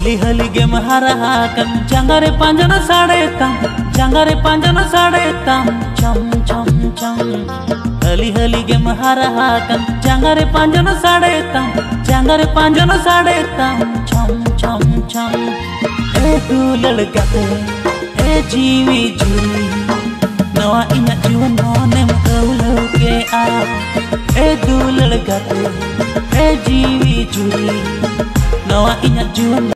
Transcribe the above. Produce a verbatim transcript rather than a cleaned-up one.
hali ge maharahakan jangare panjana sade tam jangare panjana sade tam cham cham cham hali hali ge maharahakan jangare panjana sade tam jangare panjana sade tam cham cham cham e dulal gate e jiwi juri nawa inya jiwan monem kaulo ke a e dulal gate e jiwi juri nawa inya jiwan